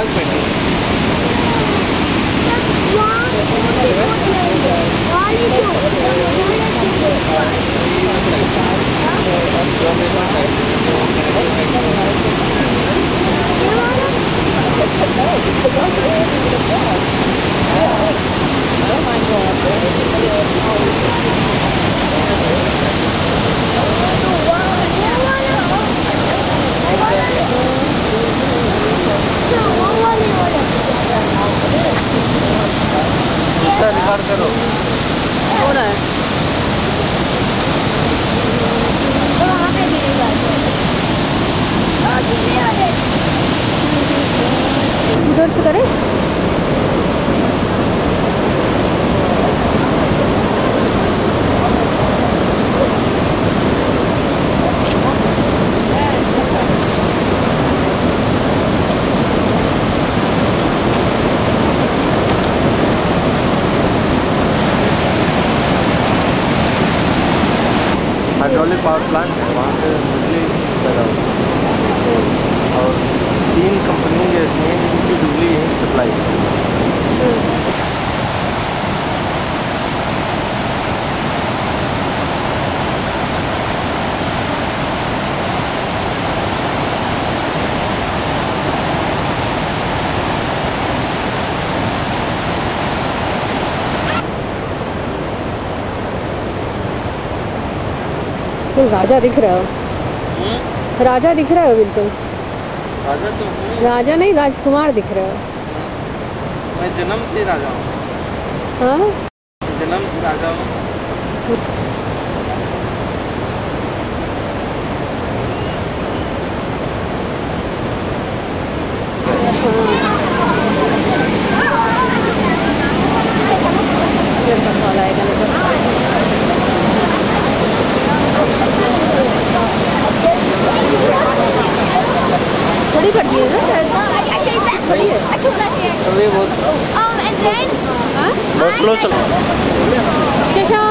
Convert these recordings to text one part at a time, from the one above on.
पास बैठे। अच्छा रिकॉर्ड करो हो रहा है। तो वहाँ पे भी उधर से करें। हाइड्रोलिक पावर प्लांट है, वहाँ से बिजली पैदा होती है और 3 कंपनी ऐसी हैं जिनकी बिजली यहीं सप्लाई है। राजा दिख रहा हो। राजा दिख रहा है बिल्कुल। राजा तो हूँ। राजा नहीं, राजकुमार दिख रहा है। मैं जन्म से राजा हूँ। हाँ, जन्म से राजा हूँ। थोड़ी कर दी है ना शायद। बड़ी है। अरे बहुत स्लो चल रहा है।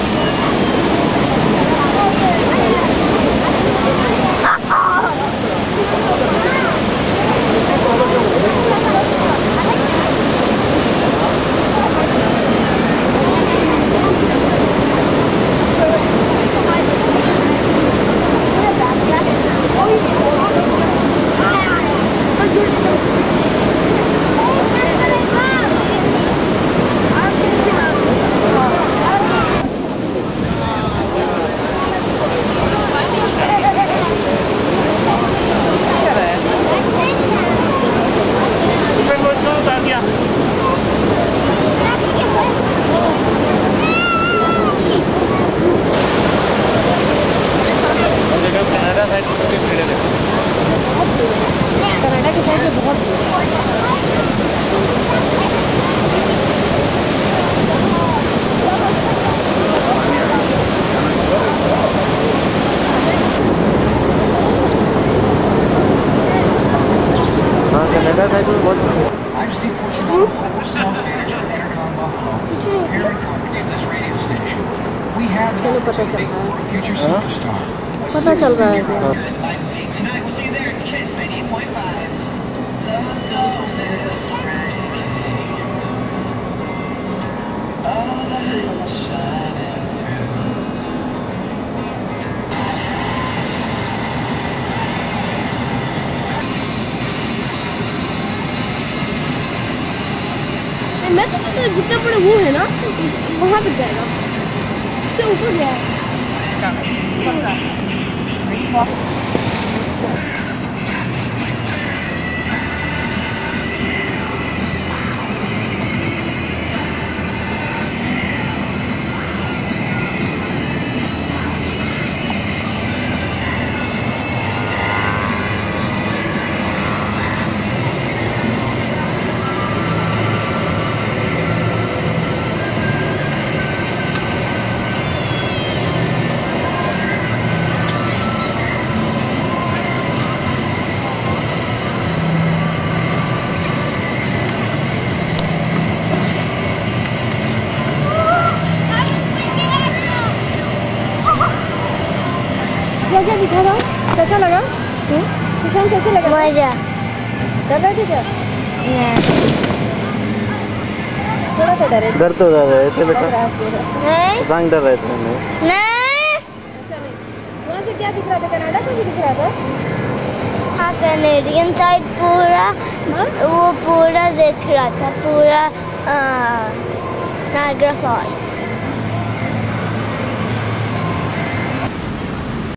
कनाडा साइड में काफी भीड़ है। कनाडा के साइड में बहुत भीड़ हाँ कनाडा साइड में बहुत चलो पता चल रहा है। पता चल रहा है। मैं सोच रहा था जितना बड़ा वो है ना वहाँ तक जाएगा, उससे ऊपर गया है। क्या दिखा रहा? कैसा लगा? कैसा लगा? मजा। कर रहे थे क्या? थोड़ा सा डरे डर तो रहे थे बेटा, नहीं सांग डर रहे थे नहीं। अच्छा नहीं, वहाँ से क्या दिख रहा था? कनाडा का भी दिख रहा था। हाँ, कैनेडियन साइड पूरा वो पूरा दिख रहा था, पूरा नायग्रा फॉल।